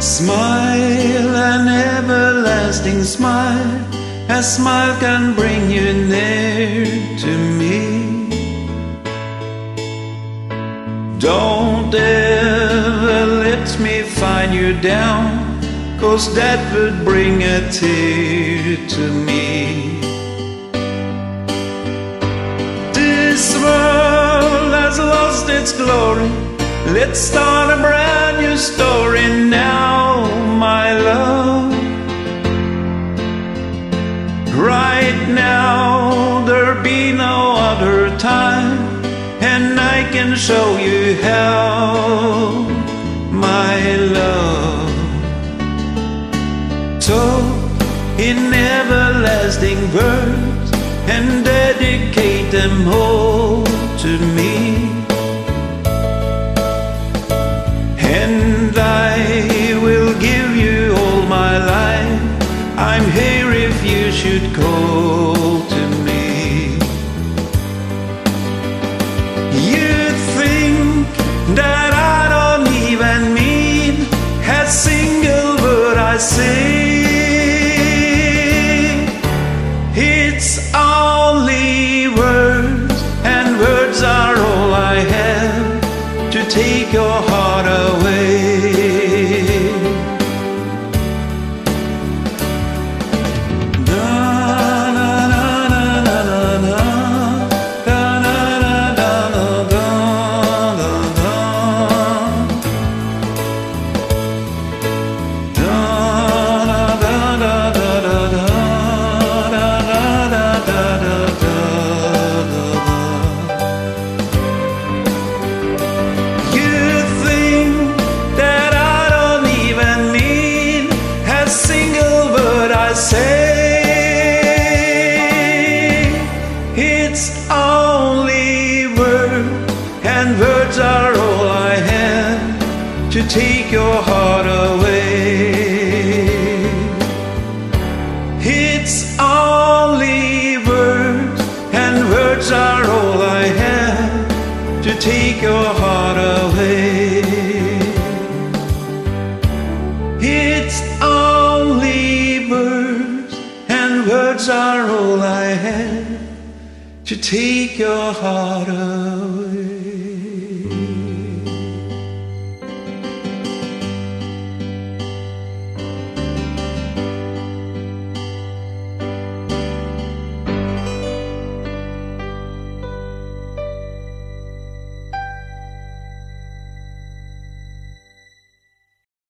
Smile, an everlasting smile. A smile can bring you near to me. Don't ever let me find you down, 'cause that would bring a tear to me. This world has lost its glory. Let's start a brand new story now, my love. Right now there'll be no other time, and I can show you how, my love. Talk in everlasting words and dedicate them all to me. And I will give you all my life. I'm here if you should call to me. You think that I don't even mean a single word I say. It's only words, and words are all I have to take your heart away. It's only words, and words are all I have to take your heart away. It's only words, and words are all I have to take your heart away. It's only words, and words are all I have to take your heart away.